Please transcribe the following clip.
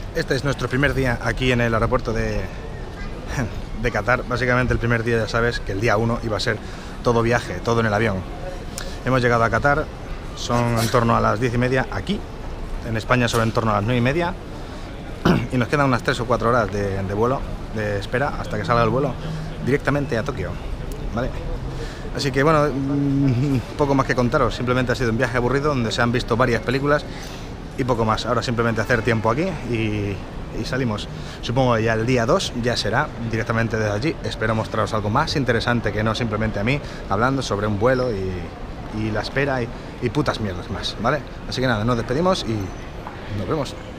Este es nuestro primer día aquí en el aeropuerto de Qatar. Básicamente el primer día ya sabes que el día 1 iba a ser todo viaje, todo en el avión. Hemos llegado a Qatar, son en torno a las 10:30 aquí, en España son en torno a las 9:30 y nos quedan unas 3 o 4 horas de vuelo, de espera, hasta que salga el vuelo directamente a Tokio, ¿vale? Así que bueno, poco más que contaros, simplemente ha sido un viaje aburrido donde se han visto varias películas y poco más. Ahora simplemente hacer tiempo aquí y salimos. Supongo que ya el día 2 ya será directamente desde allí. Espero mostraros algo más interesante que no simplemente a mí, hablando sobre un vuelo y la espera y putas mierdas más, ¿vale? Así que nada, nos despedimos y nos vemos.